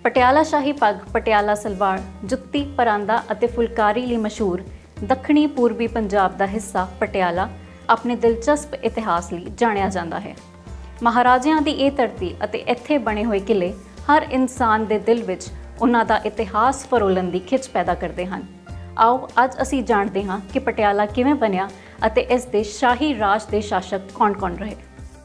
ਪਟਿਆਲਾ ਸ਼ਾਹੀ ਪੱਗ, ਪਟਿਆਲਾ ਸਲਵਾਰ, ਜੁੱਤੀ, ਪਰਾਂਦਾ ਅਤੇ ਫੁਲਕਾਰੀ ਲਈ ਮਸ਼ਹੂਰ ਦੱਖਣੀ ਪੂਰਬੀ ਪੰਜਾਬ ਦਾ ਹਿੱਸਾ ਪਟਿਆਲਾ ਆਪਣੇ ਦਿਲਚਸਪ ਇਤਿਹਾਸ ਲਈ ਜਾਣਿਆ ਜਾਂਦਾ ਹੈ। ਮਹਾਰਾਜਿਆਂ ਦੀ ਇਹ ਧਰਤੀ ਅਤੇ ਇੱਥੇ ਬਣੇ ਹੋਏ ਕਿਲੇ ਹਰ ਇਨਸਾਨ ਦੇ ਦਿਲ ਵਿੱਚ ਉਹਨਾਂ ਦਾ ਇਤਿਹਾਸ ਫਰੋਲਣ ਦੀ ਖਿੱਚ ਪੈਦਾ ਕਰਦੇ ਹਨ। ਆਓ ਅੱਜ ਅਸੀਂ ਜਾਣਦੇ ਹਾਂ ਕਿ ਪਟਿਆਲਾ ਕਿਵੇਂ ਬਣਿਆ ਅਤੇ ਇਸ ਦੇ ਸ਼ਾਹੀ ਰਾਜ ਦੇ ਸ਼ਾਸਕ ਕੌਣ-ਕੌਣ ਰਹੇ।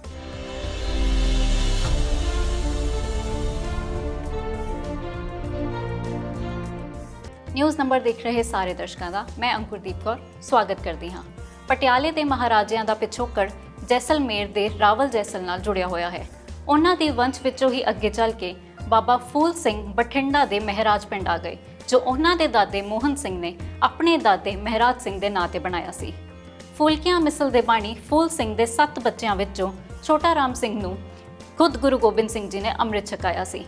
ਨਿਊਜ਼ ਨੰਬਰ ਦੇਖ ਰਹੇ ਸਾਰੇ ਦਰਸ਼ਕਾਂ ਦਾ ਮੈਂ ਅੰਕੁਰਦੀਪ ਕੌਰ ਸਵਾਗਤ ਕਰਦੀ ਹਾਂ। ਪਟਿਆਲੇ ਦੇ ਮਹਾਰਾਜਿਆਂ ਦਾ ਪਿਛੋਕੜ ਜੈਸਲਮੇਰ ਦੇ ਰਾਵਲ ਜੈਸਲ ਨਾਲ ਜੁੜਿਆ ਹੋਇਆ ਹੈ। ਉਹਨਾਂ ਦੀ ਵੰਸ਼ ਵਿੱਚੋਂ ਹੀ ਅੱਗੇ ਚੱਲ ਕੇ ਬਾਬਾ ਫੂਲ ਸਿੰਘ ਬਠਿੰਡਾ ਦੇ ਮਹਾਰਾਜ ਪਿੰਡ ਆ ਗਏ, ਜੋ ਉਹਨਾਂ ਦੇ ਦਾਦੇ ਮੋਹਨ ਸਿੰਘ ਨੇ ਆਪਣੇ ਦਾਦੇ ਮਹਾਰਾਜ ਸਿੰਘ ਦੇ ਨਾਂ ਤੇ ਬਣਾਇਆ ਸੀ। ਫੂਲਕਿਆਂ ਮਿਸਲ ਦੇ ਬਾਣੀ ਫੂਲ ਸਿੰਘ ਦੇ 7 ਬੱਚਿਆਂ ਵਿੱਚੋਂ ਛੋਟਾ ਰਾਮ ਸਿੰਘ ਨੂੰ ਖੁਦ ਗੁਰੂ ਗੋਬਿੰਦ ਸਿੰਘ ਜੀ ਨੇ ਅੰਮ੍ਰਿਤ ਛਕਾਇਆ ਸੀ।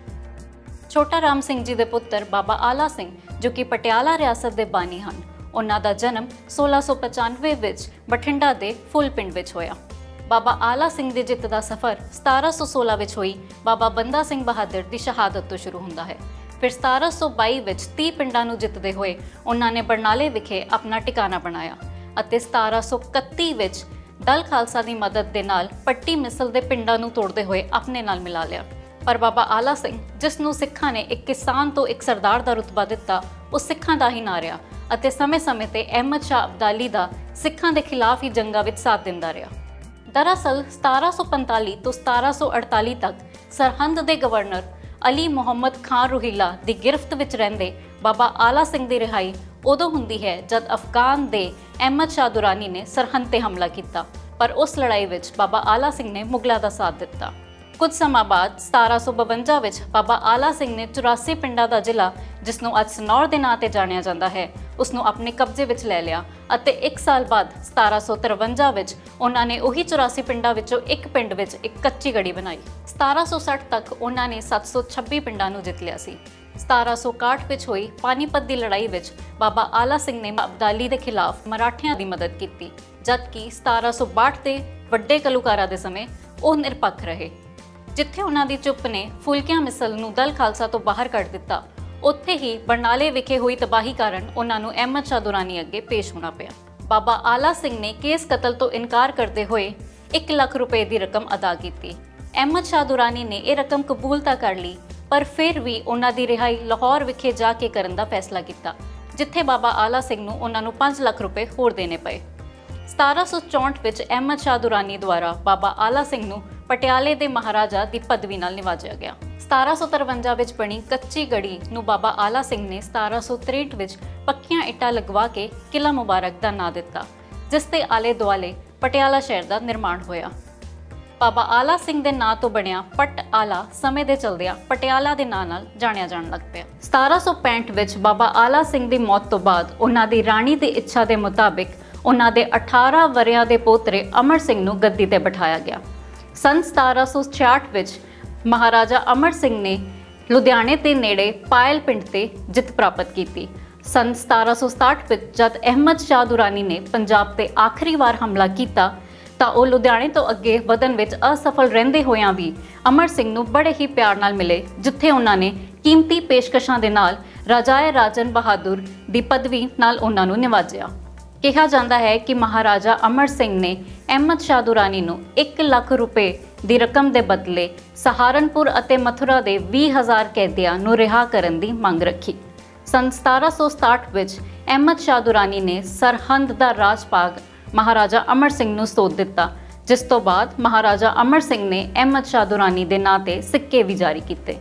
ਛੋਟਾ ਰਾਮ ਸਿੰਘ ਜੀ ਦੇ ਪੁੱਤਰ ਬਾਬਾ ਆਲਾ ਸਿੰਘ, ਜੋ ਕਿ ਪਟਿਆਲਾ ਰਿਆਸਤ ਦੇ ਬਾਨੀ ਹਨ, ਉਹਨਾਂ ਦਾ ਜਨਮ 1695 ਵਿੱਚ ਬਠਿੰਡਾ ਦੇ ਫੁੱਲ ਪਿੰਡ ਵਿੱਚ ਹੋਇਆ। ਬਾਬਾ ਆਲਾ ਸਿੰਘ ਦੀ ਜਿੱਤ ਦਾ ਸਫ਼ਰ 1716 ਵਿੱਚ ਹੋਈ ਬਾਬਾ ਬੰਦਾ ਸਿੰਘ ਬਹਾਦਰ ਦੀ ਸ਼ਹਾਦਤ ਤੋਂ ਸ਼ੁਰੂ ਹੁੰਦਾ ਹੈ। ਫਿਰ 1722 ਵਿੱਚ 30 ਪਿੰਡਾਂ ਨੂੰ ਜਿੱਤਦੇ ਹੋਏ ਉਹਨਾਂ ਨੇ ਬਰਨਾਲੇ ਵਿਖੇ ਆਪਣਾ ਟਿਕਾਣਾ ਬਣਾਇਆ ਅਤੇ 1731 ਵਿੱਚ ਦਲ ਖਾਲਸਾ ਦੀ ਮਦਦ ਦੇ ਨਾਲ ਪੱਟੀ ਮਿਸਲ ਦੇ ਪਿੰਡਾਂ ਨੂੰ ਤੋੜਦੇ ਹੋਏ ਆਪਣੇ ਨਾਲ ਮਿਲਾ ਲਿਆ। ਪਰ ਬਾਬਾ ਆਲਾ ਸਿੰਘ, ਜਿਸ ਨੂੰ ਸਿੱਖਾਂ ਨੇ ਇੱਕ ਕਿਸਾਨ ਤੋਂ ਇੱਕ ਸਰਦਾਰ ਦਾ ਰੁਤਬਾ ਦਿੱਤਾ, ਉਹ ਸਿੱਖਾਂ ਦਾ ਹੀ ਨਾ ਰਿਹਾ ਅਤੇ ਸਮੇਂ-ਸਮੇਂ ਤੇ ਅਹਿਮਦ ਸ਼ਾਹ ਅਬਦਾਲੀ ਦਾ ਸਿੱਖਾਂ ਦੇ ਖਿਲਾਫ ਹੀ ਜੰਗਾਂ ਵਿੱਚ ਸਾਥ ਦਿੰਦਾ ਰਿਹਾ। ਦਰਅਸਲ 1745 ਤੋਂ 1748 ਤੱਕ ਸਰਹੰਦ ਦੇ ਗਵਰਨਰ ਅਲੀ ਮੁਹੰਮਦ ਖਾਨ ਰੋਹਿਲਾ ਦੀ ਗਿਰਫਤ ਵਿੱਚ ਰਹਿੰਦੇ ਬਾਬਾ ਆਲਾ ਸਿੰਘ ਦੀ ਰਿਹਾਈ ਉਦੋਂ ਹੁੰਦੀ ਹੈ ਜਦ ਅਫਗਾਨ ਦੇ ਅਹਿਮਦ ਸ਼ਾਹ ਦੁਰਾਨੀ ਨੇ ਸਰਹੰਦ ਤੇ ਹਮਲਾ ਕੀਤਾ, ਪਰ ਉਸ ਲੜਾਈ ਵਿੱਚ ਬਾਬਾ ਆਲਾ ਸਿੰਘ ਨੇ ਮੁਗਲਾਂ ਦਾ ਸਾਥ ਦਿੱਤਾ। ਕੁਝ ਸਮਾਂ ਬਾਅਦ 1752 ਵਿੱਚ ਬਾਬਾ ਆਲਾ ਸਿੰਘ ਨੇ 84 ਪਿੰਡਾਂ ਦਾ ਜ਼ਿਲ੍ਹਾ, ਜਿਸ ਨੂੰ ਅੱਜ ਸਨੌਰ ਦੇ ਨਾਂ ਤੇ ਜਾਣਿਆ ਜਾਂਦਾ ਹੈ, ਉਸ ਨੂੰ ਆਪਣੇ ਕਬਜ਼ੇ ਵਿੱਚ ਲੈ ਲਿਆ ਅਤੇ 1 ਸਾਲ ਬਾਅਦ 1753 ਵਿੱਚ ਉਹਨਾਂ ਨੇ ਉਹੀ 84 ਪਿੰਡਾਂ ਵਿੱਚੋਂ ਇੱਕ ਪਿੰਡ ਵਿੱਚ ਇੱਕ ਕੱਚੀ ਗੜੀ ਬਣਾਈ। 1760 ਤੱਕ ਉਹਨਾਂ ਨੇ 726 ਪਿੰਡਾਂ ਨੂੰ ਜਿੱਤ ਲਿਆ ਸੀ। 1761 ਵਿੱਚ ਹੋਈ ਪਾਨੀਪਤ ਦੀ ਲੜਾਈ ਵਿੱਚ ਬਾਬਾ ਆਲਾ ਸਿੰਘ ਨੇ ਅਬਦਾਲੀ ਦੇ ਖਿਲਾਫ ਮਰਾਠਿਆਂ ਦੀ ਮਦਦ ਕੀਤੀ, ਜਦਕਿ 1762 ਦੇ ਵੱਡੇ ਘੱਲੂਘਾਰਾ ਦੇ ਸਮੇਂ ਉਹ ਨਿਰਪੱਖ ਰਹੇ। ਜਿੱਥੇ ਉਹਨਾਂ ਦੀ ਚੁੱਪ ਨੇ ਫੁਲਕਿਆਂ ਮਿਸਲ ਨੂੰ ਦਲ ਖਾਲਸਾ ਤੋਂ ਬਾਹਰ ਕੱਢ ਦਿੱਤਾ, ਉੱਥੇ ਹੀ ਬਰਨਾਲੇ ਵਿਖੇ ਹੋਈ ਤਬਾਹੀ ਕਾਰਨ ਉਹਨਾਂ ਨੂੰ ਅਹਿਮਦ ਸ਼ਾਹ ਦੁਰਾਨੀ ਅੱਗੇ ਪੇਸ਼ ਹੋਣਾ ਪਿਆ। ਬਾਬਾ ਆਲਾ ਸਿੰਘ ਨੇ ਕੇਸ ਕਤਲ ਤੋਂ ਇਨਕਾਰ ਕਰਦੇ ਹੋਏ 1 ਲੱਖ ਰੁਪਏ ਦੀ ਰਕਮ ਅਦਾ ਕੀਤੀ। ਅਹਿਮਦ ਸ਼ਾਹ ਦੁਰਾਨੀ ਨੇ ਇਹ ਰਕਮ ਕਬੂਲ ਤਾਂ ਕਰ ਲਈ, ਪਰ ਫਿਰ ਵੀ ਉਹਨਾਂ ਦੀ ਰਿਹਾਈ ਲਾਹੌਰ ਵਿਖੇ ਜਾ ਕੇ ਕਰਨ ਦਾ ਫੈਸਲਾ ਕੀਤਾ, ਜਿੱਥੇ ਬਾਬਾ ਆਲਾ ਸਿੰਘ ਨੂੰ ਉਹਨਾਂ ਨੂੰ 5 ਲੱਖ ਰੁਪਏ ਹੋਰ ਦੇਣੇ ਪਏ। 1764 ਵਿੱਚ ਅਹਿਮਦ ਸ਼ਾਹ ਦੁਰਾਨੀ ਦੁਆਰਾ ਬਾਬਾ ਆਲਾ ਸਿੰਘ ਨੂੰ ਪਟਿਆਲੇ ਦੇ ਮਹਾਰਾਜਾ ਦੀ ਪਦਵੀ ਨਾਲ ਨਿਵਾਜਿਆ ਗਿਆ। 1753 ਵਿੱਚ ਬਣੀ ਕੱਚੀ ਗੜੀ ਨੂੰ ਬਾਬਾ ਆਲਾ ਸਿੰਘ ਨੇ 1763 ਵਿੱਚ ਪੱਕੀਆਂ ਇੱਟਾਂ ਲਗਵਾ ਕੇ ਕਿਲ੍ਹਾ ਮੁਬਾਰਕ ਦਾ ਨਾਂ ਦਿੱਤਾ, ਜਿਸ ਦੇ ਆਲੇ ਦੁਆਲੇ ਪਟਿਆਲਾ ਸ਼ਹਿਰ ਦਾ ਨਿਰਮਾਣ ਹੋਇਆ। ਬਾਬਾ ਆਲਾ ਸਿੰਘ ਦੇ ਨਾਂ ਤੋਂ ਬਣਿਆ ਪਟ ਆਲਾ ਸਮੇਂ ਦੇ ਚਲਦਿਆਂ ਪਟਿਆਲਾ ਦੇ ਨਾਂ ਨਾਲ ਜਾਣਿਆ ਜਾਣ ਲੱਗ ਪਿਆ। 1765 ਵਿੱਚ ਬਾਬਾ ਆਲਾ ਸਿੰਘ ਦੀ ਮੌਤ ਤੋਂ ਬਾਅਦ ਉਹਨਾਂ ਦੀ ਰਾਣੀ ਦੀ ਇੱਛਾ ਦੇ ਮੁਤਾਬਿਕ ਉਹਨਾਂ ਦੇ 18 ਵਰ੍ਹਿਆਂ ਦੇ ਪੋਤਰੇ ਅਮਰ ਸਿੰਘ ਨੂੰ ਗੱਦੀ ਤੇ ਬਿਠਾਇਆ ਗਿਆ। ਸੰਨ 1766 ਵਿੱਚ ਮਹਾਰਾਜਾ ਅਮਰ ਸਿੰਘ ਨੇ ਲੁਧਿਆਣੇ ਦੇ ਨੇੜੇ ਪਾਇਲ ਪਿੰਡ ਤੇ ਜਿੱਤ ਪ੍ਰਾਪਤ ਕੀਤੀ। ਸੰਨ 1767 ਵਿੱਚ ਜਦ ਅਹਿਮਦ ਸ਼ਾਹ ਦੁਰਾਨੀ ਨੇ ਪੰਜਾਬ ਤੇ ਆਖਰੀ ਵਾਰ ਹਮਲਾ ਕੀਤਾ ਤਾਂ ਉਹ ਲੁਧਿਆਣੇ ਤੋਂ ਅੱਗੇ ਵਧਣ ਵਿੱਚ ਅਸਫਲ ਰਹਿੰਦੇ ਹੋਇਆਂ ਵੀ ਅਮਰ ਸਿੰਘ ਨੂੰ ਬੜੇ ਹੀ ਪਿਆਰ ਨਾਲ ਮਿਲੇ, ਜਿੱਥੇ ਉਹਨਾਂ ਨੇ ਕੀਮਤੀ ਪੇਸ਼ਕਸ਼ਾਂ ਦੇ ਨਾਲ ਰਾਜਾਏ ਰਾਜਨ ਬਹਾਦਰ ਦੀ ਪਦਵੀ ਨਾਲ ਉਹਨਾਂ ਨੂੰ ਨਿਵਾਜਿਆ। ਕਿਹਾ ਜਾਂਦਾ ਹੈ ਕਿ ਮਹਾਰਾਜਾ ਅਮਰ ਸਿੰਘ ਨੇ ਅਹਿਮਦ ਸ਼ਾਹ ਦੁਰਾਨੀ ਨੂੰ 1 ਲੱਖ ਰੁਪਏ ਦੀ ਰਕਮ ਦੇ ਬਦਲੇ ਸਹਾਰਨਪੁਰ ਅਤੇ ਮਥੁਰਾ ਦੇ 20,000 ਕੈਦੀਆਂ ਨੂੰ ਰਿਹਾ ਕਰਨ ਦੀ ਮੰਗ ਰੱਖੀ। ਸੰਨ 1767 ਵਿੱਚ ਅਹਿਮਦ ਸ਼ਾਹ ਦੁਰਾਨੀ ਨੇ ਸਰਹੰਦ ਦਾ ਰਾਜ ਭਾਗ ਮਹਾਰਾਜਾ ਅਮਰ ਸਿੰਘ ਨੂੰ ਸੌਂਪ ਦਿੱਤਾ, ਜਿਸ ਤੋਂ ਬਾਅਦ ਮਹਾਰਾਜਾ ਅਮਰ ਸਿੰਘ ਨੇ ਅਹਿਮਦ ਸ਼ਾਹ ਦੁਰਾਨੀ ਦੇ ਨਾਂ ਤੇ ਸਿੱਕੇ ਵੀ ਜਾਰੀ ਕੀਤੇ।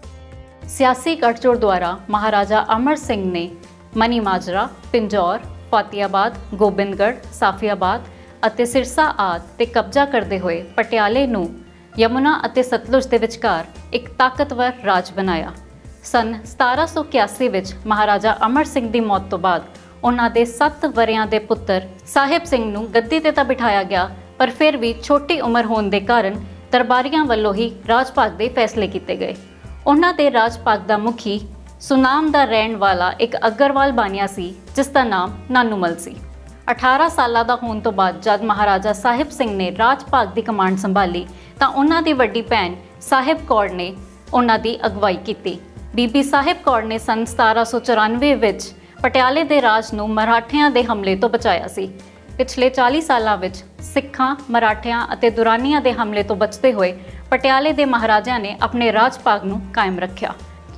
ਸਿਆਸੀ ਗੱਠਜੋੜ ਦੁਆਰਾ ਮਹਾਰਾਜਾ ਅਮਰ ਸਿੰਘ ਨੇ ਮਨੀ ਮਾਜਰਾ, ਪਿੰਜੌਰ, ਫਤਿਆਬਾਦ, ਗੋਬਿੰਦਗੜ੍ਹ, ਸਾਫੀਆਬਾਦ ਅਤੇ ਸਿਰਸਾ ਆਦਿ ਤੇ ਕਬਜ਼ਾ ਕਰਦੇ ਹੋਏ ਪਟਿਆਲੇ ਨੂੰ ਯਮੁਨਾ ਅਤੇ ਸਤਲੁਜ ਦੇ ਵਿਚਕਾਰ ਇੱਕ ਤਾਕਤਵਰ ਰਾਜ ਬਣਾਇਆ। ਸੰਨ 1781 ਵਿੱਚ ਮਹਾਰਾਜਾ ਅਮਰ ਸਿੰਘ ਦੀ ਮੌਤ ਤੋਂ ਬਾਅਦ ਉਹਨਾਂ ਦੇ 7 ਵਰ੍ਹਿਆਂ ਦੇ ਪੁੱਤਰ ਸਾਹਿਬ ਸਿੰਘ ਨੂੰ ਗੱਦੀ ਤੇ ਤਾਂ ਬਿਠਾਇਆ ਗਿਆ, ਪਰ ਫਿਰ ਵੀ ਛੋਟੀ ਉਮਰ ਹੋਣ ਦੇ ਕਾਰਨ ਦਰਬਾਰੀਆਂ ਵੱਲੋਂ ਹੀ ਰਾਜ ਭਾਗ ਦੇ ਫੈਸਲੇ ਕੀਤੇ ਗਏ। ਉਹਨਾਂ ਦੇ ਰਾਜ ਭਾਗ ਦਾ ਮੁਖੀ ਸੁਨਾਮ ਦਾ ਰਹਿਣ ਵਾਲਾ ਇੱਕ ਅਗਰਵਾਲ ਬਾਨੀਆ ਸੀ, ਜਿਸ ਦਾ ਨਾਮ ਨਾਨੂਮਲ ਸੀ। 18 ਸਾਲਾਂ ਦਾ ਹੋਣ ਤੋਂ ਬਾਅਦ ਜਦ ਮਹਾਰਾਜਾ ਸਾਹਿਬ ਸਿੰਘ ਨੇ ਰਾਜ ਭਾਗ ਦੀ ਕਮਾਂਡ ਸੰਭਾਲੀ ਤਾਂ ਉਹਨਾਂ ਦੀ ਵੱਡੀ ਭੈਣ ਸਾਹਿਬ ਕੌਰ ਨੇ ਉਹਨਾਂ ਦੀ ਅਗਵਾਈ ਕੀਤੀ। ਬੀਬੀ ਸਾਹਿਬ ਕੌਰ ਨੇ ਸੰਨ 1794 ਵਿੱਚ ਪਟਿਆਲੇ ਦੇ ਰਾਜ ਨੂੰ ਮਰਾਠਿਆਂ ਦੇ ਹਮਲੇ ਤੋਂ ਬਚਾਇਆ ਸੀ। ਪਿਛਲੇ 40 ਸਾਲਾਂ ਵਿੱਚ ਸਿੱਖਾਂ, ਮਰਾਠਿਆਂ ਅਤੇ ਦੁਰਾਨੀਆਂ ਦੇ ਹਮਲੇ ਤੋਂ ਬਚਦੇ ਹੋਏ ਪਟਿਆਲੇ ਦੇ ਮਹਾਰਾਜਿਆਂ ਨੇ ਆਪਣੇ ਰਾਜ ਭਾਗ ਨੂੰ ਕਾਇਮ ਰੱਖਿਆ।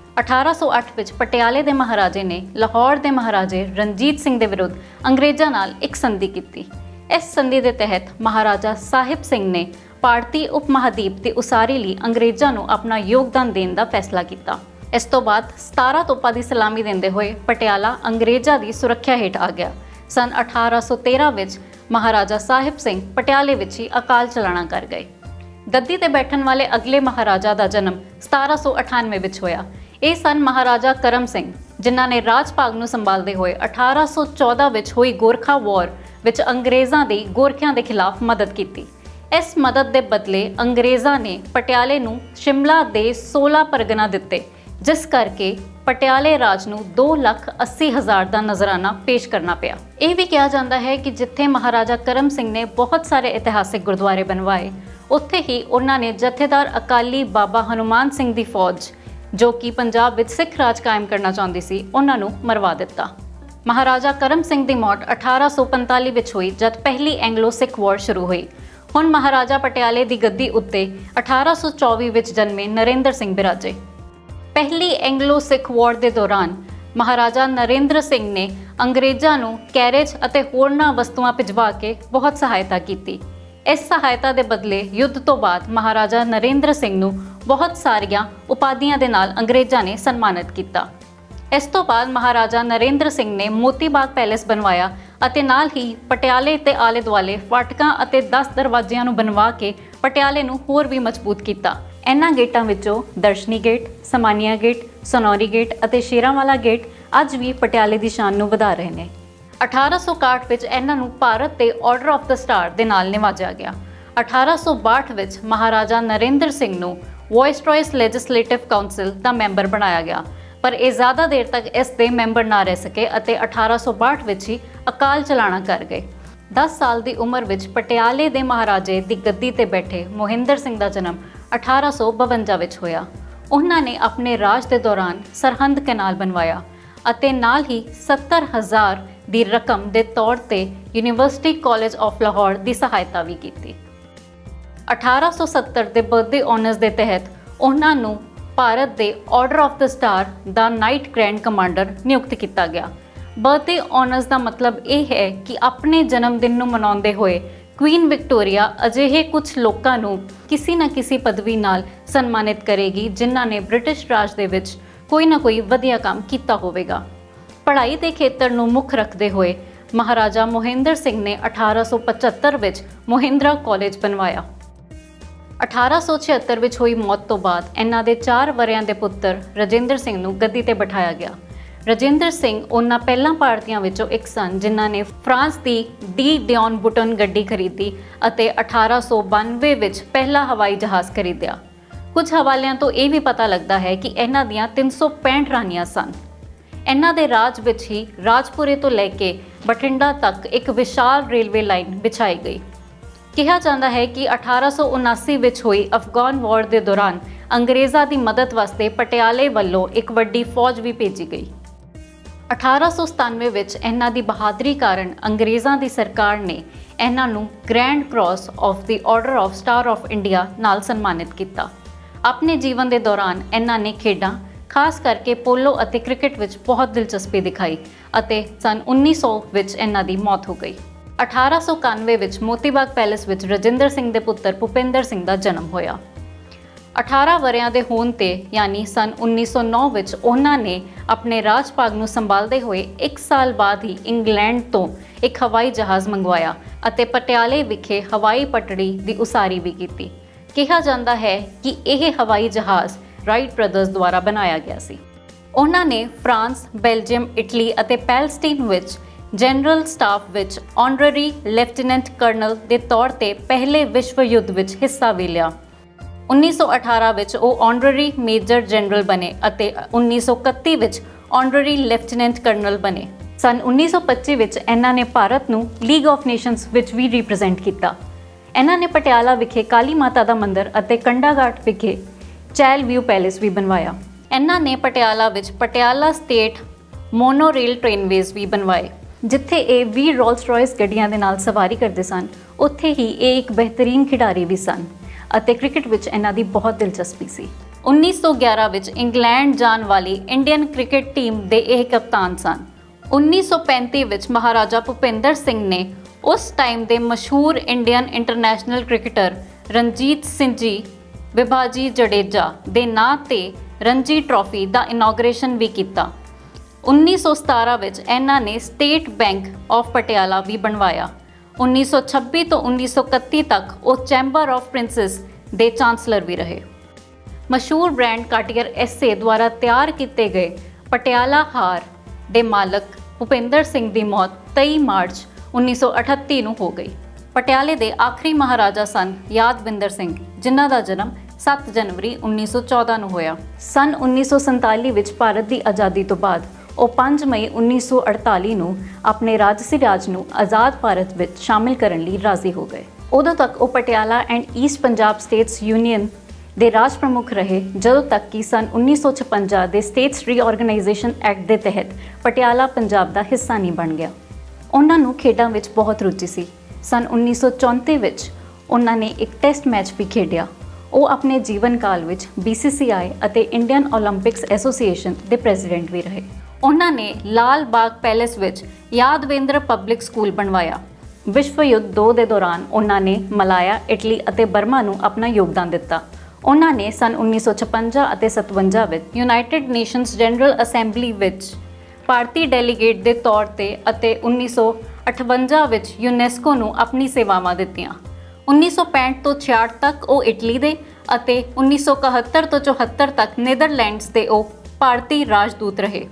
1808 ਵਿੱਚ ਪਟਿਆਲੇ ਦੇ ਮਹਾਰਾਜੇ ਨੇ ਲਾਹੌਰ ਦੇ ਮਹਾਰਾਜੇ ਰਣਜੀਤ ਸਿੰਘ ਦੇ ਵਿਰੁੱਧ ਅੰਗਰੇਜ਼ਾਂ ਨਾਲ ਇੱਕ ਸੰਧੀ ਕੀਤੀ। ਇਸ ਸੰਧੀ ਦੇ ਤਹਿਤ ਮਹਾਰਾਜਾ ਸਾਹਿਬ ਸਿੰਘ ਨੇ ਭਾਰਤੀ ਉਪ ਮਹਾਦੀਪ ਦੀ ਉਸਾਰੀ ਲਈ ਅੰਗਰੇਜ਼ਾਂ ਨੂੰ ਆਪਣਾ ਯੋਗਦਾਨ ਦੇਣ ਦਾ ਫੈਸਲਾ ਕੀਤਾ। ਇਸ ਤੋਂ ਬਾਅਦ 17 ਤੋਪਾਂ ਦੀ ਸਲਾਮੀ ਦਿੰਦੇ ਹੋਏ ਪਟਿਆਲਾ ਅੰਗਰੇਜ਼ਾਂ ਦੀ ਸੁਰੱਖਿਆ ਹੇਠ ਆ ਗਿਆ। ਸੰਨ 1813 ਵਿੱਚ ਮਹਾਰਾਜਾ ਸਾਹਿਬ ਸਿੰਘ ਪਟਿਆਲੇ ਵਿੱਚ ਹੀ ਅਕਾਲ ਚਲਾਣਾ ਕਰ ਗਏ। ਗੱਦੀ ਤੇ ਬੈਠਣ ਵਾਲੇ ਅਗਲੇ ਮਹਾਰਾਜਾ ਦਾ ਜਨਮ 1798 ਵਿੱਚ ਹੋਇਆ। ਇਹ ਸਨ ਮਹਾਰਾਜਾ ਕਰਮ ਸਿੰਘ, ਜਿਨ੍ਹਾਂ ਨੇ ਰਾਜ ਭਾਗ ਨੂੰ ਸੰਭਾਲਦੇ ਹੋਏ 1814 ਵਿੱਚ ਹੋਈ ਗੋਰਖਾ ਵਾਰ ਵਿੱਚ ਅੰਗਰੇਜ਼ਾਂ ਦੀ ਗੋਰਖਿਆਂ ਦੇ ਖਿਲਾਫ ਮਦਦ ਕੀਤੀ। ਇਸ ਮਦਦ ਦੇ ਬਦਲੇ ਅੰਗਰੇਜ਼ਾਂ ਨੇ ਪਟਿਆਲੇ ਨੂੰ ਸ਼ਿਮਲਾ ਦੇ 16 ਪਰਗਨਾ ਦਿੱਤੇ, ਜਿਸ ਕਰਕੇ ਪਟਿਆਲੇ ਰਾਜ ਨੂੰ 2,80,000 ਦਾ ਨਜ਼ਰਾਨਾ ਪੇਸ਼ ਕਰਨਾ ਪਿਆ। ਇਹ ਵੀ ਕਿਹਾ ਜਾਂਦਾ ਹੈ ਕਿ ਜਿੱਥੇ ਮਹਾਰਾਜਾ ਕਰਮ ਸਿੰਘ ਨੇ ਬਹੁਤ ਸਾਰੇ ਇਤਿਹਾਸਿਕ ਗੁਰਦੁਆਰੇ ਬਣਵਾਏ, ਉੱਥੇ ਹੀ ਉਹਨਾਂ ਨੇ ਜਥੇਦਾਰ ਅਕਾਲੀ ਬਾਬਾ ਹਨੂਮਾਨ ਸਿੰਘ ਦੀ ਫੌਜ, ਜੋ ਕਿ ਪੰਜਾਬ ਵਿੱਚ ਸਿੱਖ ਰਾਜ ਕਾਇਮ ਕਰਨਾ ਚਾਹੁੰਦੀ ਸੀ, ਉਹਨਾਂ ਨੂੰ ਮਰਵਾ ਦਿੱਤਾ। ਮਹਾਰਾਜਾ ਕਰਮ ਸਿੰਘ ਦੀ ਮੌਤ 1845 ਵਿੱਚ ਹੋਈ, ਜਦ ਪਹਿਲੀ ਐਂਗਲੋ ਸਿੱਖ ਵਾਰ ਸ਼ੁਰੂ ਹੋਈ। ਹੁਣ ਮਹਾਰਾਜਾ ਪਟਿਆਲੇ ਦੀ ਗੱਦੀ ਉੱਤੇ 1824 ਵਿੱਚ ਜਨਮੇ ਨਰਿੰਦਰ ਸਿੰਘ ਬਿਰਾਜੇ। ਪਹਿਲੀ ਐਂਗਲੋ ਸਿੱਖ ਵਾਰ ਦੇ ਦੌਰਾਨ ਮਹਾਰਾਜਾ ਨਰਿੰਦਰ ਸਿੰਘ ਨੇ ਅੰਗਰੇਜ਼ਾਂ ਨੂੰ ਕੈਰੇਜ ਅਤੇ ਹੋਰਨਾਂ ਵਸਤੂਆਂ ਭਿਜਵਾ ਕੇ ਬਹੁਤ ਸਹਾਇਤਾ ਕੀਤੀ। ਇਸ ਸਹਾਇਤਾ ਦੇ ਬਦਲੇ ਯੁੱਧ ਤੋਂ ਬਾਅਦ ਮਹਾਰਾਜਾ ਨਰਿੰਦਰ ਸਿੰਘ ਨੂੰ ਬਹੁਤ ਸਾਰੀਆਂ ਉਪਾਧੀਆਂ ਦੇ ਨਾਲ ਅੰਗਰੇਜ਼ਾਂ ਨੇ ਸਨਮਾਨਿਤ ਕੀਤਾ। ਇਸ ਤੋਂ ਬਾਅਦ ਮਹਾਰਾਜਾ ਨਰਿੰਦਰ ਸਿੰਘ ਨੇ ਮੋਤੀ ਬਾਗ ਪੈਲੇਸ ਬਣਵਾਇਆ ਅਤੇ ਨਾਲ ਹੀ ਪਟਿਆਲੇ ਤੇ ਆਲੇ ਦੁਆਲੇ ਫਾਟਕਾਂ ਅਤੇ 10 ਦਰਵਾਜ਼ਿਆਂ ਨੂੰ ਬਣਵਾ ਕੇ ਪਟਿਆਲੇ ਨੂੰ ਹੋਰ ਵੀ ਮਜ਼ਬੂਤ ਕੀਤਾ। ਇਹਨਾਂ ਗੇਟਾਂ ਵਿੱਚੋਂ Darshani gate, Samania gate, Sanauri gate ਅਤੇ ਸ਼ੇਰਾਂਵਾਲਾ ਗੇਟ ਅੱਜ ਵੀ ਪਟਿਆਲੇ ਦੀ ਸ਼ਾਨ ਨੂੰ ਵਧਾ ਰਹੇ ਨੇ। 1861 ਵਿੱਚ ਇਹਨਾਂ ਨੂੰ ਭਾਰਤ ਦੇ ਆਰਡਰ ਆਫ ਦ ਸਟਾਰ ਦੇ ਨਾਲ ਨਿਵਾਜਿਆ ਗਿਆ। 1862 ਵਿੱਚ ਮਹਾਰਾਜਾ ਨਰਿੰਦਰ ਸਿੰਘ ਨੂੰ ਵਾਇਸਰॉयਸ ਲੈਜਿਸਲੇਟਿਵ ਕਾਉਂਸਲ ਦਾ ਮੈਂਬਰ ਬਣਾਇਆ ਗਿਆ, ਪਰ ਇਹ ਜ਼ਿਆਦਾ ਦੇਰ ਤੱਕ ਇਸ ਦੇ ਮੈਂਬਰ ਨਾ ਰਹਿ ਸਕੇ ਅਤੇ 1862 ਵਿੱਚ ਹੀ ਅਕਾਲ ਚਲਾਣਾ ਕਰ ਗਏ। 10 ਸਾਲ ਦੀ ਉਮਰ ਵਿੱਚ ਪਟਿਆਲੇ ਦੇ ਮਹਾਰਾਜੇ ਦੀ ਗੱਦੀ ਤੇ ਬੈਠੇ ਮੋਹਿੰਦਰ ਸਿੰਘ ਦਾ ਜਨਮ 1852 ਵਿੱਚ ਹੋਇਆ। ਉਹਨਾਂ ਨੇ ਆਪਣੇ ਰਾਜ ਦੇ ਦੌਰਾਨ ਸਰਹੰਦ ਕੈਨਾਲ ਬਣਵਾਇਆ ਅਤੇ ਨਾਲ ਹੀ 70,000 ਦੀ ਰਕਮ ਦੇ ਤੌਰ ਤੇ ਯੂਨੀਵਰਸਿਟੀ ਕਾਲਜ ਆਫ ਲਾਹੌਰ ਦੀ ਸਹਾਇਤਾ ਵੀ ਕੀਤੀ। 1870 ਦੇ ਬਰਥਡੇ ਆਨਰਸ ਦੇ ਤਹਿਤ ਉਹਨਾਂ ਨੂੰ ਭਾਰਤ ਦੇ ਆਰਡਰ ਆਫ ਦ ਸਟਾਰ ਦਾ ਨਾਈਟ ਗ੍ਰੈਂਡ ਕਮਾਂਡਰ ਨਿਯੁਕਤ ਕੀਤਾ ਗਿਆ। ਬਰਥਡੇ ਆਨਰਸ ਦਾ ਮਤਲਬ ਇਹ ਹੈ ਕਿ ਆਪਣੇ ਜਨਮ ਦਿਨ ਨੂੰ ਮਨਾਉਂਦੇ ਹੋਏ ਕੁਈਨ ਵਿਕਟੋਰੀਆ ਅਜਿਹੇ ਕੁਝ ਲੋਕਾਂ ਨੂੰ ਕਿਸੇ ਨਾ ਕਿਸੇ ਪਦਵੀ ਨਾਲ ਸਨਮਾਨਿਤ ਕਰੇਗੀ, ਜਿਨ੍ਹਾਂ ਨੇ ਬ੍ਰਿਟਿਸ਼ ਰਾਜ ਦੇ ਵਿੱਚ ਕੋਈ ਨਾ ਕੋਈ ਵਧੀਆ ਕੰਮ ਕੀਤਾ ਹੋਵੇਗਾ। ਪੜ੍ਹਾਈ ਦੇ ਖੇਤਰ ਨੂੰ ਮੁੱਖ ਰੱਖਦੇ ਹੋਏ ਮਹਾਰਾਜਾ ਮੋਹਿੰਦਰ ਸਿੰਘ ਨੇ 1875 ਵਿੱਚ ਮੋਹਿੰਦਰਾ ਕਾਲਜ ਬਣਵਾਇਆ। 1876 ਵਿੱਚ ਹੋਈ ਮੌਤ ਤੋਂ ਬਾਅਦ ਇਹਨਾਂ ਦੇ 4 ਵਰ੍ਹਿਆਂ ਦੇ ਪੁੱਤਰ ਰਜਿੰਦਰ ਸਿੰਘ ਨੂੰ ਗੱਦੀ ਤੇ ਬਿਠਾਇਆ ਗਿਆ। ਰਜਿੰਦਰ ਸਿੰਘ ਉਹਨਾਂ ਪਹਿਲਾਂ ਭਾਰਤੀਆਂ ਵਿੱਚੋਂ ਇੱਕ ਸਨ ਜਿਨ੍ਹਾਂ ਨੇ ਫਰਾਂਸ ਦੀ ਡੀ ਡਿਓਨ ਬੁਟਨ ਗੱਡੀ ਖਰੀਦੀ ਅਤੇ 1892 ਵਿੱਚ ਪਹਿਲਾ ਹਵਾਈ ਜਹਾਜ਼ ਖਰੀਦਿਆ। ਕੁਝ ਹਵਾਲਿਆਂ ਤੋਂ ਇਹ ਵੀ ਪਤਾ ਲੱਗਦਾ ਹੈ ਕਿ ਇਹਨਾਂ ਦੀਆਂ 365 ਰਾਣੀਆਂ ਸਨ। ਇਹਨਾਂ ਦੇ ਰਾਜ ਵਿੱਚ ਹੀ ਰਾਜਪੁਰੇ ਤੋਂ ਲੈ ਕੇ ਬਠਿੰਡਾ ਤੱਕ ਇੱਕ ਵਿਸ਼ਾਲ ਰੇਲਵੇ ਲਾਈਨ ਵਿਛਾਈ ਗਈ। ਕਿਹਾ ਜਾਂਦਾ ਹੈ ਕਿ 1879 ਵਿੱਚ ਹੋਈ ਅਫਗਾਨ ਵਾਰ ਦੇ ਦੌਰਾਨ ਅੰਗਰੇਜ਼ਾਂ ਦੀ ਮਦਦ ਵਾਸਤੇ ਪਟਿਆਲੇ ਵੱਲੋਂ ਇੱਕ ਵੱਡੀ ਫੌਜ ਵੀ ਭੇਜੀ ਗਈ। 1897 ਵਿੱਚ ਇਹਨਾਂ ਦੀ ਬਹਾਦਰੀ ਕਾਰਨ ਅੰਗਰੇਜ਼ਾਂ ਦੀ ਸਰਕਾਰ ਨੇ ਇਹਨਾਂ ਨੂੰ grand cross of the order of star of India ਨਾਲ ਸਨਮਾਨਿਤ ਕੀਤਾ। ਆਪਣੇ ਜੀਵਨ ਦੇ ਦੌਰਾਨ ਇਹਨਾਂ ਨੇ ਖੇਡਾਂ, ਖਾਸ ਕਰਕੇ ਪੋਲੋ ਅਤੇ ਕ੍ਰਿਕਟ ਵਿੱਚ ਬਹੁਤ ਦਿਲਚਸਪੀ ਦਿਖਾਈ ਅਤੇ ਸੰਨ 1900 ਵਿੱਚ ਇਹਨਾਂ ਦੀ ਮੌਤ ਹੋ ਗਈ। 1891 ਵਿੱਚ ਮੋਤੀ ਬਾਗ ਪੈਲੇਸ ਵਿੱਚ ਰਜਿੰਦਰ ਸਿੰਘ ਦੇ ਪੁੱਤਰ ਭੁਪਿੰਦਰ ਸਿੰਘ ਦਾ ਜਨਮ ਹੋਇਆ। 18 ਵਰ੍ਹਿਆਂ ਦੇ ਹੋਣ ਤੇ ਯਾਨੀ ਸੰਨ 1909 ਵਿੱਚ ਉਹਨਾਂ ਨੇ ਆਪਣੇ ਰਾਜ ਭਾਗ ਨੂੰ ਸੰਭਾਲਦੇ ਹੋਏ 1 ਸਾਲ ਬਾਅਦ ਹੀ ਇੰਗਲੈਂਡ ਤੋਂ ਇੱਕ ਹਵਾਈ ਜਹਾਜ਼ ਮੰਗਵਾਇਆ ਅਤੇ ਪਟਿਆਲੇ ਵਿਖੇ ਹਵਾਈ ਪਟੜੀ ਦੀ ਉਸਾਰੀ ਵੀ ਕੀਤੀ। ਕਿਹਾ ਜਾਂਦਾ ਹੈ ਕਿ ਇਹ ਹਵਾਈ ਜਹਾਜ਼ ਰਾਈਟ ਬ੍ਰਦਰਜ਼ ਦੁਆਰਾ ਬਣਾਇਆ ਗਿਆ ਸੀ। ਉਹਨਾਂ ਨੇ ਫਰਾਂਸ, ਬੈਲਜੀਅਮ, ਇਟਲੀ ਅਤੇ ਪੈਲਸਟੀਨ ਵਿੱਚ ਜਨਰਲ ਸਟਾਫ ਵਿੱਚ ਆਨਰਰੀ ਲੈਫਟੀਨੈਂਟ ਕਰਨਲ ਦੇ ਤੌਰ ਤੇ ਪਹਿਲੇ ਵਿਸ਼ਵ ਯੁੱਧ ਵਿੱਚ ਹਿੱਸਾ ਵੀ ਲਿਆ। 1918 ਵਿੱਚ ਉਹ ਆਨਰਰੀ ਮੇਜਰ ਜਨਰਲ ਬਣੇ ਅਤੇ 1931 ਵਿੱਚ ਆਨਰਰੀ ਲੈਫਟੀਨੈਂਟ ਕਰਨਲ ਬਣੇ। ਸੰਨ 1925 ਵਿੱਚ ਇਹਨਾਂ ਨੇ ਭਾਰਤ ਨੂੰ ਲੀਗ ਆਫ ਨੇਸ਼ਨਸ ਵਿੱਚ ਵੀ ਰਿਪਰੈਜ਼ੈਂਟ ਕੀਤਾ। ਇਹਨਾਂ ਨੇ ਪਟਿਆਲਾ ਵਿਖੇ ਕਾਲੀ ਮਾਤਾ ਦਾ ਮੰਦਿਰ ਅਤੇ ਕੰਡਾ ਘਾਟ ਵਿਖੇ ਚੈਲ ਵਿਊ ਪੈਲੇਸ ਵੀ ਬਣਵਾਇਆ। ਇਹਨਾਂ ਨੇ ਪਟਿਆਲਾ ਵਿੱਚ ਪਟਿਆਲਾ ਸਟੇਟ ਮੋਨੋਰੇਲ ਟ੍ਰੇਨਵੇਜ਼ ਵੀ ਬਣਵਾਏ। ਜਿੱਥੇ ਇਹ 20 ਰੋਲਸ ਰॉयस ਗੱਡੀਆਂ ਦੇ ਨਾਲ ਸਵਾਰੀ ਕਰਦੇ ਸਨ, ਉੱਥੇ ਹੀ ਇਹ ਇੱਕ ਬਿਹਤਰੀਨ ਖਿਡਾਰੀ ਵੀ ਸਨ ਅਤੇ ਕ੍ਰਿਕਟ ਵਿੱਚ ਇਹਨਾਂ ਦੀ ਬਹੁਤ ਦਿਲਚਸਪੀ ਸੀ। 1911 ਵਿੱਚ ਇੰਗਲੈਂਡ ਜਾਣ ਵਾਲੀ ਇੰਡੀਅਨ ਕ੍ਰਿਕਟ ਟੀਮ ਦੇ ਇਹ ਕਪਤਾਨ ਸਨ। 1935 ਵਿੱਚ ਮਹਾਰਾਜਾ ਭੁਪਿੰਦਰ ਸਿੰਘ ਨੇ ਉਸ ਟਾਈਮ ਦੇ ਮਸ਼ਹੂਰ Indian international cricketer Ranjit Singh ji Vibhaji Jadeja ਦੇ ਨਾਂ ਤੇ ਰਣਜੀ ਟਰਾਫੀ ਦਾ ਇਨੋਗ੍ਰੇਸ਼ਨ ਵੀ ਕੀਤਾ। 1917 ਵਿੱਚ ਇਹਨਾਂ ਨੇ ਸਟੇਟ ਬੈਂਕ ਆਫ ਪਟਿਆਲਾ ਵੀ ਬਣਵਾਇਆ। 1926 ਤੋਂ 1931 ਤੱਕ ਉਹ ਚੈਂਬਰ ਆਫ ਪ੍ਰਿੰਸੈਸ ਦੇ ਚਾਂਸਲਰ ਵੀ ਰਹੇ। ਮਸ਼ਹੂਰ ਬ੍ਰਾਂਡ ਕਾਰਟੀਅਰ ਐਸਏ ਦੁਆਰਾ ਤਿਆਰ ਕੀਤੇ ਗਏ ਪਟਿਆਲਾ ਹਾਰ ਦੇ ਮਾਲਕ ਭੁਪਿੰਦਰ ਸਿੰਘ ਦੀ ਮੌਤ 23 ਮਾਰਚ 1938 ਨੂੰ ਹੋ ਗਈ। ਪਟਿਆਲੇ ਦੇ ਆਖਰੀ ਮਹਾਰਾਜਾ ਸਨ ਯਾਦਵਿੰਦਰ ਸਿੰਘ, ਜਿਨ੍ਹਾਂ ਦਾ ਜਨਮ 7 ਜਨਵਰੀ 1914 ਨੂੰ ਹੋਇਆ। ਸਨ 1947 ਵਿੱਚ ਭਾਰਤ ਦੀ ਆਜ਼ਾਦੀ ਤੋਂ ਬਾਅਦ ਉਹ 5 ਮਈ 1948 ਨੂੰ ਆਪਣੇ ਰਾਜਸੀ ਰਾਜ ਨੂੰ ਆਜ਼ਾਦ ਭਾਰਤ ਵਿੱਚ ਸ਼ਾਮਿਲ ਕਰਨ ਲਈ ਰਾਜ਼ੀ ਹੋ ਗਏ। ਉਦੋਂ ਤੱਕ ਉਹ Patiala and east Punjab states union ਦੇ ਰਾਜ ਪ੍ਰਮੁੱਖ ਰਹੇ, ਜਦੋਂ ਤੱਕ ਕਿ ਸਨ 1956 ਦੇ ਸਟੇਟਸ ਰੀਆਰਗੇਨਾਈਜੇਸ਼ਨ ਐਕਟ ਦੇ ਤਹਿਤ ਪਟਿਆਲਾ ਪੰਜਾਬ ਦਾ ਹਿੱਸਾ ਨਹੀਂ ਬਣ ਗਿਆ। ਉਹਨਾਂ ਨੂੰ ਖੇਡਾਂ ਵਿੱਚ ਬਹੁਤ ਰੁਚੀ ਸੀ। ਸਨ 1934 ਵਿੱਚ ਉਹਨਾਂ ਨੇ ਇੱਕ ਟੈਸਟ ਮੈਚ ਵੀ ਖੇਡਿਆ। ਉਹ ਆਪਣੇ ਜੀਵਨ ਕਾਲ ਵਿੱਚ BCCI ਅਤੇ ਇੰਡੀਅਨ ਓਲੰਪਿਕਸ ਐਸੋਸੀਏਸ਼ਨ ਦੇ ਪ੍ਰੈਜ਼ੀਡੈਂਟ ਵੀ ਰਹੇ। ਉਹਨਾਂ ਨੇ ਲਾਲ ਬਾਗ ਪੈਲੇਸ ਵਿੱਚ ਯਾਦਵੇਂਦਰ ਪਬਲਿਕ ਸਕੂਲ ਬਣਵਾਇਆ। ਵਿਸ਼ਵ ਯੁੱਧ 2 ਦੇ ਦੌਰਾਨ ਉਹਨਾਂ ਨੇ ਮਲਾਇਆ, ਇਟਲੀ ਅਤੇ ਬਰਮਾ ਨੂੰ ਆਪਣਾ ਯੋਗਦਾਨ ਦਿੱਤਾ। ਉਹਨਾਂ ਨੇ ਸਨ 1956 ਅਤੇ 57 ਵਿੱਚ ਯੂਨਾਈਟਿਡ ਨੇਸ਼ਨਸ ਜਨਰਲ ਅਸੈਂਬਲੀ ਵਿੱਚ ਭਾਰਤੀ ਡੈਲੀਗੇਟ ਦੇ ਤੌਰ ਤੇ ਅਤੇ 1958 ਵਿੱਚ ਯੂਨੈਸਕੋ ਨੂੰ ਆਪਣੀ ਸੇਵਾਵਾਂ ਦਿੱਤੀਆਂ। 1965 ਤੋਂ 66 ਤੱਕ ਉਹ ਇਟਲੀ ਦੇ ਅਤੇ 1971 ਤੋਂ 74 ਤੱਕ ਨੀਦਰਲੈਂਡਸ ਦੇ ਉਹ ਭਾਰਤੀ ਰਾਜਦੂਤ ਰਹੇ।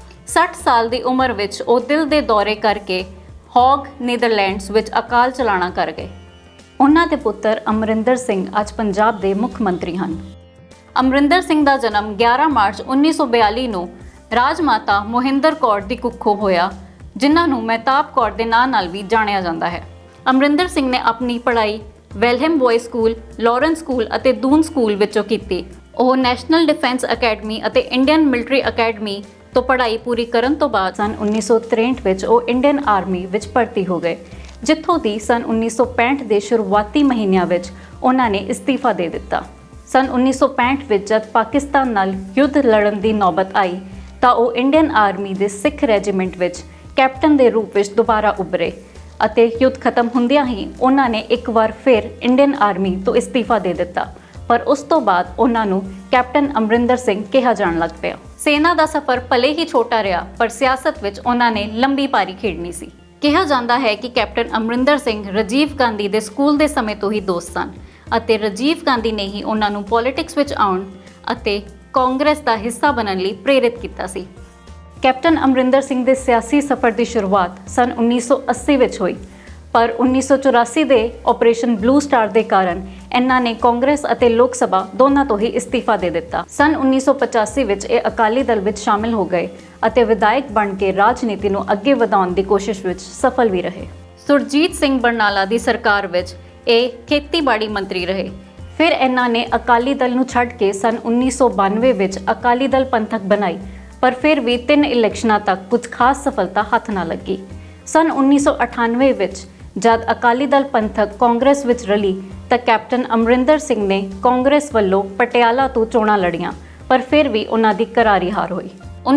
60 ਸਾਲ ਦੀ ਉਮਰ ਵਿੱਚ ਉਹ ਦਿਲ ਦੇ ਦੌਰੇ ਕਰਕੇ ਹੌਗ ਨੀਦਰਲੈਂਡਸ ਵਿੱਚ ਅਕਾਲ ਚਲਾਣਾ ਕਰ ਗਏ। ਉਹਨਾਂ ਦੇ ਪੁੱਤਰ ਅਮਰਿੰਦਰ ਸਿੰਘ ਅੱਜ ਪੰਜਾਬ ਦੇ ਮੁੱਖ ਮੰਤਰੀ ਹਨ। ਅਮਰਿੰਦਰ ਸਿੰਘ ਦਾ ਜਨਮ 11 ਮਾਰਚ 1942 ਨੂੰ ਰਾਜਮਾਤਾ ਮੋਹਿੰਦਰ ਕੌਰ ਦੀ ਕੁੱਖੋਂ ਹੋਇਆ, ਜਿਨ੍ਹਾਂ ਨੂੰ ਮਹਿਤਾਬ ਕੌਰ ਦੇ ਨਾਂ ਨਾਲ ਵੀ ਜਾਣਿਆ ਜਾਂਦਾ ਹੈ। ਅਮਰਿੰਦਰ ਸਿੰਘ ਨੇ ਆਪਣੀ ਪੜ੍ਹਾਈ Welham boys school, Lawrence school ਅਤੇ ਦੂਨ ਸਕੂਲ ਵਿੱਚੋਂ ਕੀਤੀ। ਉਹ ਨੈਸ਼ਨਲ ਡਿਫੈਂਸ ਅਕੈਡਮੀ ਅਤੇ ਇੰਡੀਅਨ ਮਿਲਟਰੀ ਅਕੈਡਮੀ ਤੋਂ ਪੜ੍ਹਾਈ ਪੂਰੀ ਕਰਨ ਤੋਂ ਬਾਅਦ ਸਨ 1963 ਵਿੱਚ ਉਹ ਇੰਡੀਅਨ ਆਰਮੀ ਵਿੱਚ ਭਰਤੀ ਹੋ ਗਏ, ਜਿੱਥੋਂ ਦੀ ਸਨ 1965 ਦੇ ਸ਼ੁਰੂਆਤੀ ਮਹੀਨਿਆਂ ਵਿੱਚ ਉਹਨਾਂ ਨੇ ਅਸਤੀਫਾ ਦੇ ਦਿੱਤਾ। ਸਨ 1965 ਵਿੱਚ ਜਦ ਪਾਕਿਸਤਾਨ ਨਾਲ ਯੁੱਧ ਲੜਨ ਦੀ ਨੌਬਤ ਆਈ ਤਾਂ ਉਹ ਇੰਡੀਅਨ ਆਰਮੀ ਦੇ ਸਿੱਖ ਰੈਜੀਮੈਂਟ ਵਿੱਚ ਕੈਪਟਨ ਦੇ ਰੂਪ ਵਿੱਚ ਦੁਬਾਰਾ ਉੱਭਰੇ ਅਤੇ ਯੁੱਧ ਖਤਮ ਹੁੰਦਿਆਂ ਹੀ ਉਹਨਾਂ ਨੇ ਇੱਕ ਵਾਰ ਫਿਰ ਇੰਡੀਅਨ ਆਰਮੀ ਤੋਂ ਅਸਤੀਫਾ ਦੇ ਦਿੱਤਾ, ਪਰ ਉਸ ਤੋਂ ਬਾਅਦ ਉਹਨਾਂ ਨੂੰ ਕੈਪਟਨ ਅਮਰਿੰਦਰ ਸਿੰਘ ਕਿਹਾ ਜਾਣ ਲੱਗ ਪਿਆ। ਸੈਨਾ ਦਾ ਸਫ਼ਰ ਭਲੇ ਹੀ ਛੋਟਾ ਰਿਹਾ, ਪਰ ਸਿਆਸਤ ਵਿੱਚ ਉਹਨਾਂ ਨੇ ਲੰਬੀ ਪਾਰੀ ਖੇਡਣੀ ਸੀ। ਕਿਹਾ ਜਾਂਦਾ ਹੈ ਕਿ ਕੈਪਟਨ ਅਮਰਿੰਦਰ ਸਿੰਘ ਰਾਜੀਵ ਗਾਂਧੀ ਦੇ ਸਕੂਲ ਦੇ ਸਮੇਂ ਤੋਂ ਹੀ ਦੋਸਤ ਸਨ ਅਤੇ ਰਾਜੀਵ ਗਾਂਧੀ ਨੇ ਹੀ ਉਹਨਾਂ ਨੂੰ ਪੋਲਿਟਿਕਸ ਵਿੱਚ ਆਉਣ ਅਤੇ ਕਾਂਗਰਸ ਦਾ ਹਿੱਸਾ ਬਣਨ ਲਈ ਪ੍ਰੇਰਿਤ ਕੀਤਾ ਸੀ। ਕੈਪਟਨ ਅਮਰਿੰਦਰ ਸਿੰਘ ਦੇ ਸਿਆਸੀ ਸਫ਼ਰ ਦੀ ਸ਼ੁਰੂਆਤ ਸਨ 1980 ਵਿੱਚ ਹੋਈ, ਪਰ 1984 ਦੇ ਆਪਰੇਸ਼ਨ ਬਲੂ ਸਟਾਰ ਦੇ ਕਾਰਨ ਇਹਨਾਂ ਨੇ ਕਾਂਗਰਸ ਅਤੇ ਲੋਕ ਸਭਾ ਦੋਨਾਂ ਤੋਂ ਹੀ ਅਸਤੀਫਾ ਦੇ ਦਿੱਤਾ। ਸਨ 1985 ਵਿੱਚ ਇਹ ਅਕਾਲੀ ਦਲ ਵਿੱਚ ਸ਼ਾਮਿਲ ਹੋ ਗਏ ਅਤੇ ਵਿਧਾਇਕ ਬਣ ਕੇ ਰਾਜਨੀਤੀ ਨੂੰ ਅੱਗੇ ਵਧਾਉਣ ਦੀ ਕੋਸ਼ਿਸ਼ ਵਿੱਚ ਸਫਲ ਵੀ ਰਹੇ। ਸੁਰਜੀਤ ਸਿੰਘ ਬਰਨਾਲਾ ਦੀ ਸਰਕਾਰ ਵਿੱਚ ਇਹ ਖੇਤੀਬਾੜੀ ਮੰਤਰੀ ਰਹੇ। ਫਿਰ ਇਹਨਾਂ ਨੇ ਅਕਾਲੀ ਦਲ ਨੂੰ ਛੱਡ ਕੇ ਸਨ 1992 ਵਿੱਚ ਅਕਾਲੀ ਦਲ ਪੰਥਕ ਬਣਾਈ, ਪਰ ਫਿਰ ਵੀ 3 ਇਲੈਕਸ਼ਨਾਂ ਤੱਕ ਕੁਝ ਖਾਸ ਸਫਲਤਾ ਹੱਥ ਨਾ ਲੱਗੀ। ਸਨ 1998 ਵਿੱਚ ਜਦ ਅਕਾਲੀ ਦਲ ਪੰਥਕ ਕਾਂਗਰਸ ਵਿੱਚ ਰਲੀ ਤਾਂ ਕੈਪਟਨ ਅਮਰਿੰਦਰ ਸਿੰਘ ਨੇ ਕਾਂਗਰਸ ਵੱਲੋਂ ਪਟਿਆਲਾ ਤੋਂ ਚੋਣਾਂ ਲੜੀਆਂ, ਪਰ ਫਿਰ ਵੀ ਉਹਨਾਂ ਦੀ ਕਰਾਰੀ ਹਾਰ ਹੋਈ।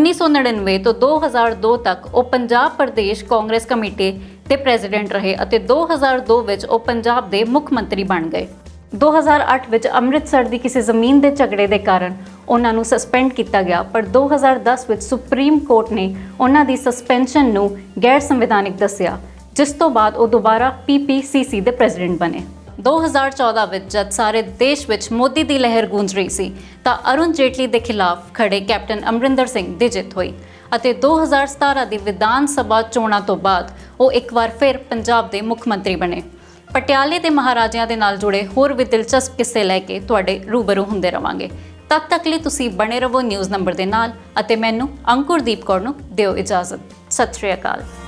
1999 ਤੋਂ 2002 ਤੱਕ ਉਹ ਪੰਜਾਬ ਪ੍ਰਦੇਸ਼ ਕਾਂਗਰਸ ਕਮੇਟੀ ਦੇ ਪ੍ਰੈਜ਼ੀਡੈਂਟ ਰਹੇ ਅਤੇ 2002 ਵਿੱਚ ਉਹ ਪੰਜਾਬ ਦੇ ਮੁੱਖ ਮੰਤਰੀ ਬਣ ਗਏ। 2008 ਵਿੱਚ ਅੰਮ੍ਰਿਤਸਰ ਦੀ ਕਿਸੇ ਜ਼ਮੀਨ ਦੇ ਝਗੜੇ ਦੇ ਕਾਰਨ ਉਹਨਾਂ ਨੂੰ ਸਸਪੈਂਡ ਕੀਤਾ ਗਿਆ, ਪਰ 2010 ਵਿੱਚ ਸੁਪਰੀਮ ਕੋਰਟ ਨੇ ਉਹਨਾਂ ਦੀ ਸਸਪੈਂਸ਼ਨ ਨੂੰ ਗੈਰ ਸੰਵਿਧਾਨਿਕ ਦੱਸਿਆ, ਜਿਸ ਤੋਂ ਬਾਅਦ ਉਹ ਦੁਬਾਰਾ PPCC ਦੇ ਪ੍ਰੈਜ਼ੀਡੈਂਟ ਬਣੇ। 2014 ਵਿੱਚ ਜਦ ਸਾਰੇ ਦੇਸ਼ ਵਿੱਚ ਮੋਦੀ ਦੀ ਲਹਿਰ ਗੂੰਜ ਰਹੀ ਸੀ ਤਾਂ ਅਰੁਣ ਜੇਟਲੀ ਦੇ ਖਿਲਾਫ ਖੜੇ ਕੈਪਟਨ ਅਮਰਿੰਦਰ ਸਿੰਘ ਦੀ ਜਿੱਤ ਹੋਈ ਅਤੇ 2017 ਦੀ ਵਿਧਾਨ ਸਭਾ ਚੋਣਾਂ ਤੋਂ ਬਾਅਦ ਉਹ ਇੱਕ ਵਾਰ ਫਿਰ ਪੰਜਾਬ ਦੇ ਮੁੱਖ ਮੰਤਰੀ ਬਣੇ। ਪਟਿਆਲੇ ਦੇ ਮਹਾਰਾਜਿਆਂ ਦੇ ਨਾਲ ਜੁੜੇ ਹੋਰ ਵੀ ਦਿਲਚਸਪ ਕਿੱਸੇ ਲੈ ਕੇ ਤੁਹਾਡੇ ਰੂਬਰੂ ਹੁੰਦੇ ਰਵਾਂਗੇ। ਤਦ ਤੱਕ ਲਈ ਤੁਸੀਂ ਬਣੇ ਰਹੋ ਨਿਊਜ਼ ਨੰਬਰ ਦੇ ਨਾਲ ਅਤੇ ਮੈਨੂੰ ਅੰਕੁਰਦੀਪ ਕੌਰ ਨੂੰ ਦਿਓ ਇਜਾਜ਼ਤ। ਸਤਿ ਸ਼੍ਰੀ ਅਕਾਲ।